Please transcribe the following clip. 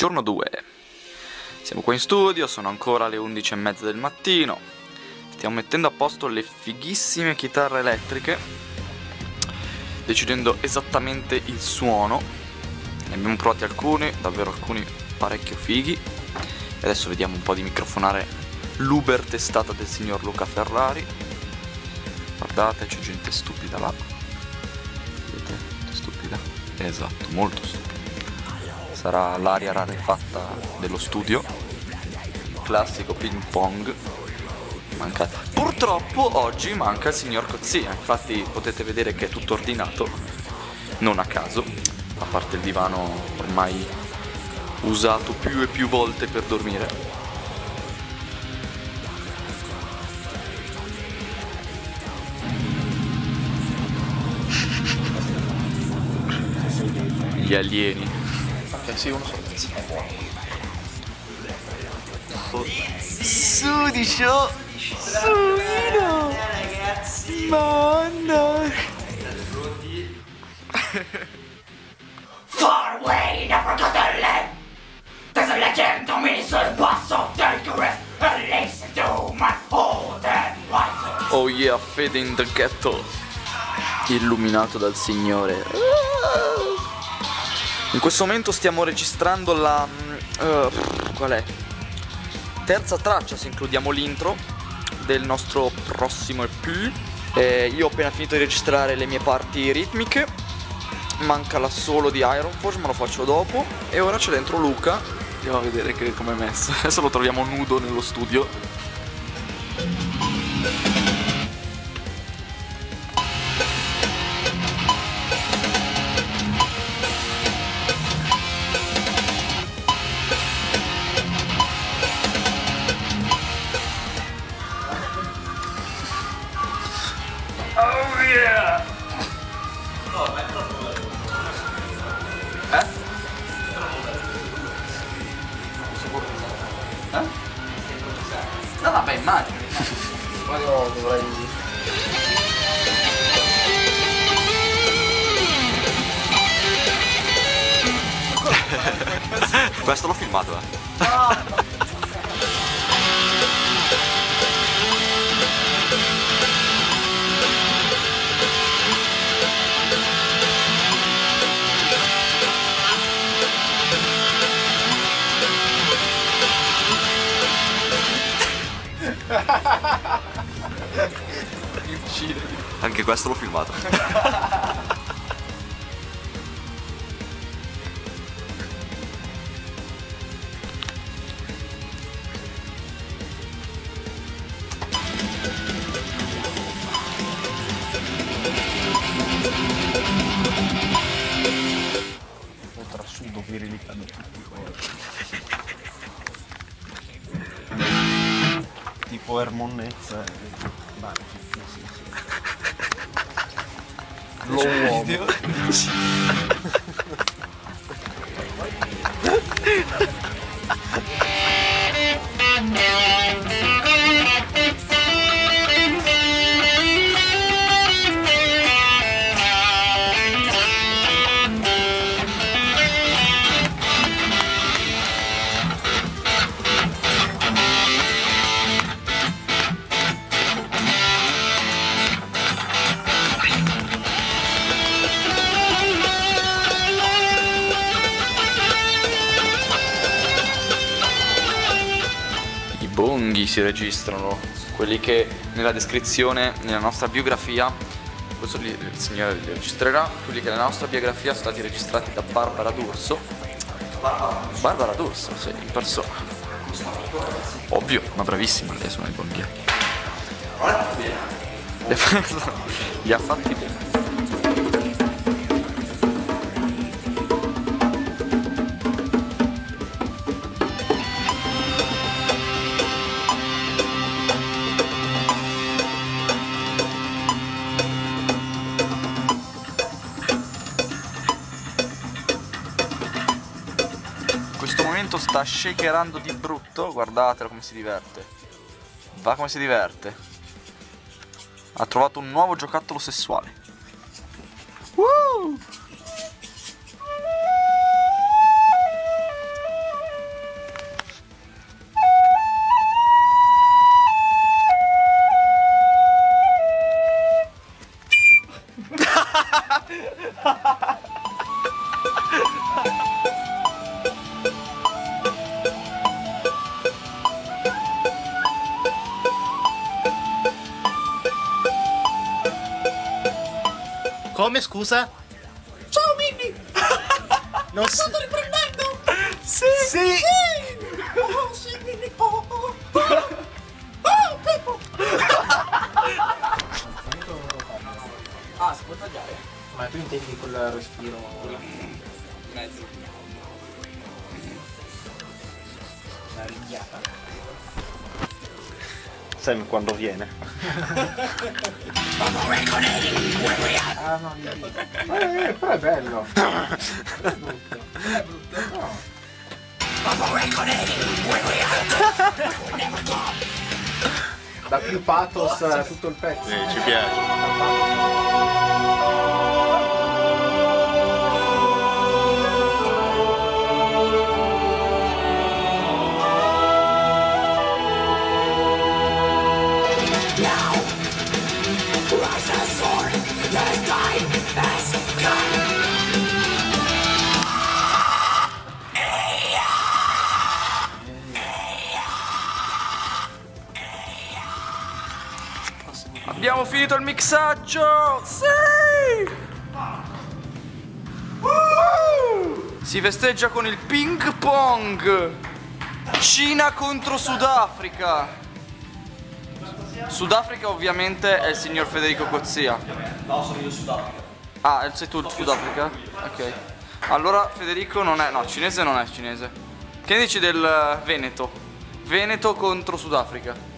Giorno 2. Siamo qua in studio, sono ancora le 11:30 del mattino. Stiamo mettendo a posto le fighissime chitarre elettriche, decidendo esattamente il suono. Ne abbiamo provati alcuni, davvero alcuni parecchio fighi. E adesso vediamo un po' di microfonare l'Uber testata del signor Luca Ferrari. Guardate, c'è gente stupida là. Vedete? Stupida. Esatto, molto stupida. Sarà l'aria rarefatta dello studio. Il classico ping pong. Manca. Purtroppo oggi manca il signor Cozzia. Infatti potete vedere che è tutto ordinato, non a caso, a parte il divano ormai usato più e più volte per dormire. Gli alieni. Ok, sì, uno solo. Sudicio! Suino! Mamma! Far away in Africa, there's a legend to me, so basso, dangerous, and listen to my old and wise. Oh yeah, fede in the ghetto. Illuminato dal Signore. In questo momento stiamo registrando la... qual è? Terza traccia, se includiamo l'intro del nostro prossimo EP. Io ho appena finito di registrare le mie parti ritmiche. Manca l'assolo di Iron Force, ma lo faccio dopo. E ora c'è dentro Luca. Andiamo a vedere come è messo. Adesso lo troviamo nudo nello studio. Oh yeah! No, vabbè, immagino. Ma no, dovrei... Questo l'ho filmato, Anche questo l'ho filmato. Un trasudo virilitano tipo Hermonnezza. Lo uomo. Bonghi si registrano, quelli che nella descrizione, nella nostra biografia, questo il signore li registrerà, quelli che nella nostra biografia sono stati registrati da Barbara D'Urso. Barbara D'Urso, sì, in persona. Ovvio, ma bravissima lei suona i bonghi. Li ha fatti bene. Sta shakerando di brutto, guardatelo come si diverte. Va come si diverte. Ha trovato un nuovo giocattolo sessuale. Come, scusa? Ciao Minnie! Non si... Sto riprendendo! Sì! Sì! Oh sì Minnie! Oh! Oh Peppo! Ah, si può tagliare? Ma tu intendi col respiro? Mezzo. Una ringhiata? Sam quando viene. Ah no, lì. Però è bello. È brutto. È brutto. No. Da più pathos tutto il pezzo. Sì, ci piace. Abbiamo finito il mixaggio! Sì! Si festeggia con il ping pong! Cina contro Sudafrica! Sudafrica ovviamente è il signor Federico Cozzia. No, sono io Sudafrica. Ah, sei tu il Sudafrica? Ok. Allora Federico non è... no, cinese non è cinese. Che ne dici del Veneto? Veneto contro Sudafrica.